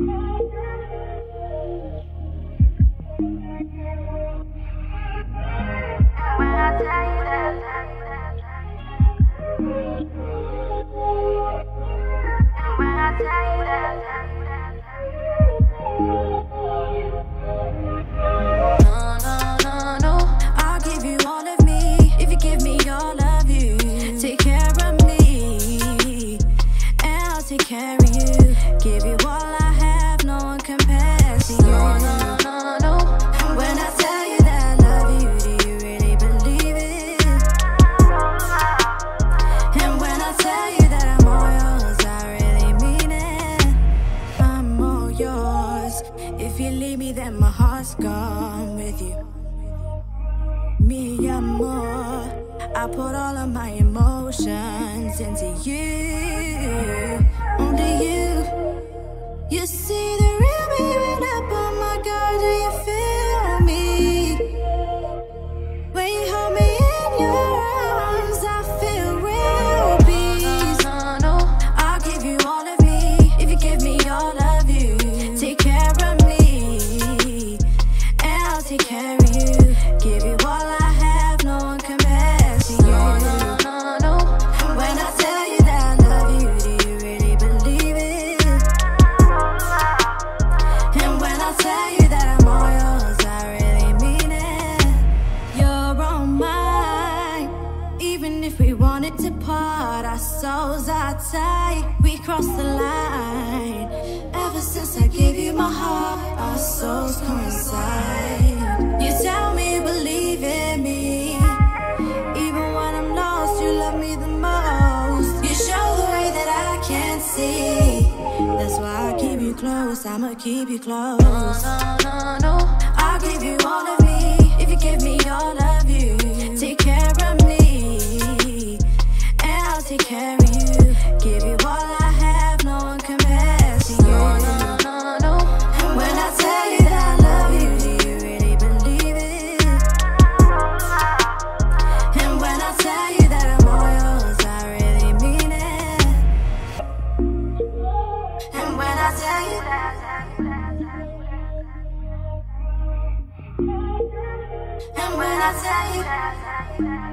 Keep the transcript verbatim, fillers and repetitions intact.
I'ma keep you close. No, no, no, no. I'll give you all of me if you give me all of you. Take care of me, and I'll take care of you. Give you all I have, no one compares to you. No, no, no, no. And when I tell you that I love you, do you really believe it? And when I tell you that I'm all yours, I really mean it. And when I tell you that And when I tell you